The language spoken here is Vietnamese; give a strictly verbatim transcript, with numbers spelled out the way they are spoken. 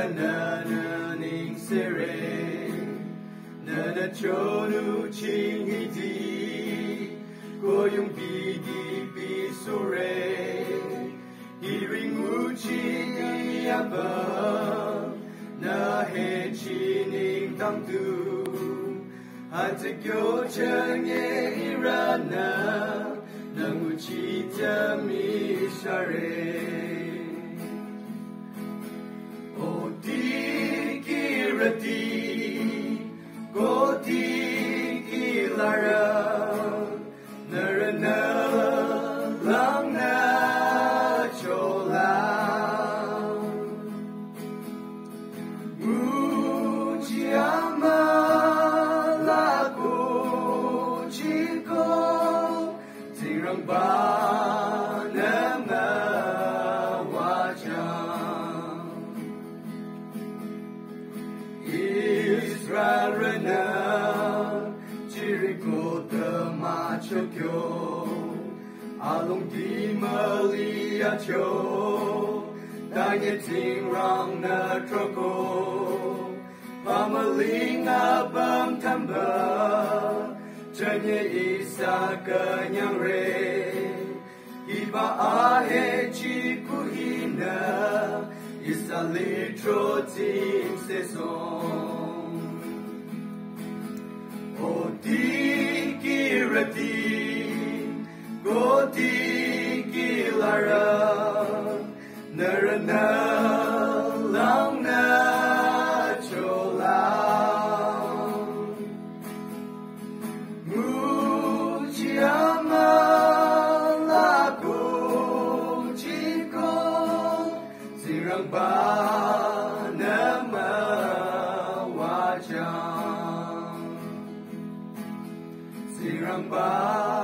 ra na na ning sere na na cho nu ching hi di ko yung bi di bi sore hi ring u chi ni aba na he chi ning tam tu ha te kyo chang ye ra na na u chi ta mi share o di ki ra di go di ki la ra na ra na lang na cho la u chi ama la ku chi ko sing rang ba na ma wa cha Israel na Jericho the machokyo along di malia cho da ye ting rang na troko pamaling abang tamba chen ye isa ka nyang re iba ahe chi ku hina isa litro ting se song o di ki ra di go di ki la ra na ra na lang na cho la mu chi ama la ku chi ko sing rang ba na ma wa cha sing rang ba